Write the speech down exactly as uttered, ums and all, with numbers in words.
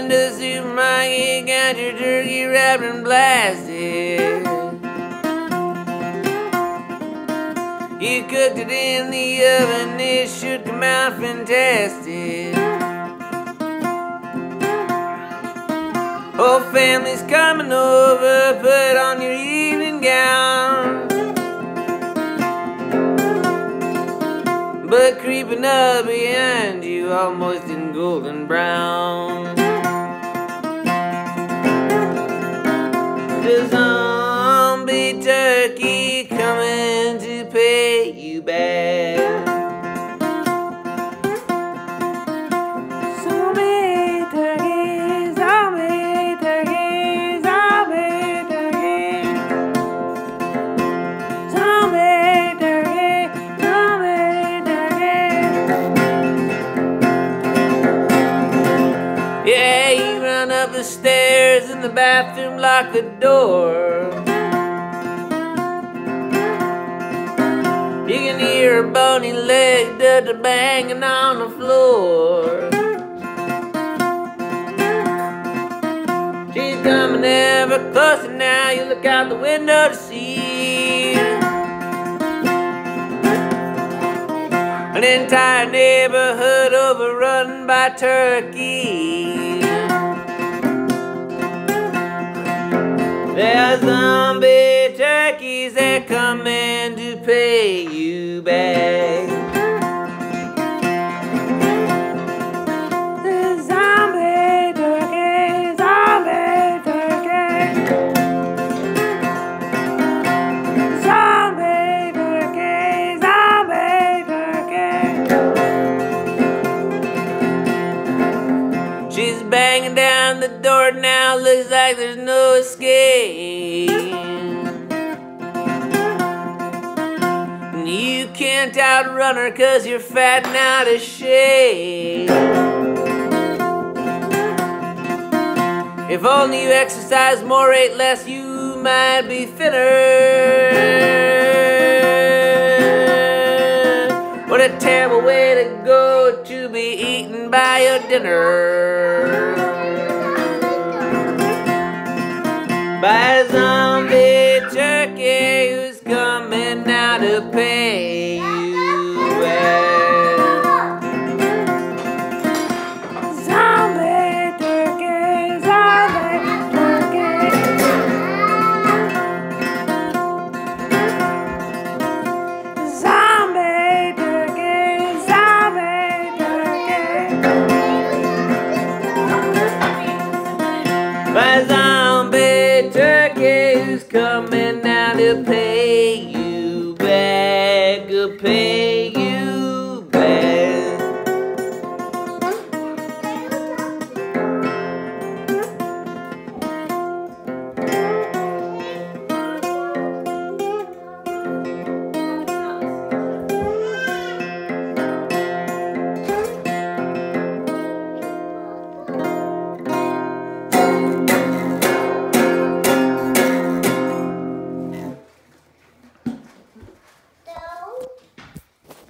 to the supermarket, got your turkey wrapped and blasted. You cooked it in the oven, it should come out fantastic. Whole family's coming over, put on your evening gown. But creeping up behind you, all moist and golden brown. The zombie turkey coming to pay you back. Zombie turkey, zombie turkey, zombie turkey, zombie turkey, zombie turkey. Yeah, you run up the stairs in the bathroom, lock the door. You can hear her bony leg dutter banging on the floor. She's coming ever closer now, you look out the window to see an entire neighborhood overrun by turkey. There's zombie turkeys, they're coming to pay you back. The zombie turkey, zombie turkey, zombie turkey, zombie turkey. She's banging down the door now, looks like there's no escape. You can't outrun her cause you're fat and out of shape. If only you exercise more, ate less, you might be thinner. What a terrible way to go, to be eaten by your dinner. By a zombie turkey who's coming now to pay you back. Zombie turkey, zombie turkey, zombie turkey, zombie turkey. By a zombie turkey who's coming now to pay you back, a pay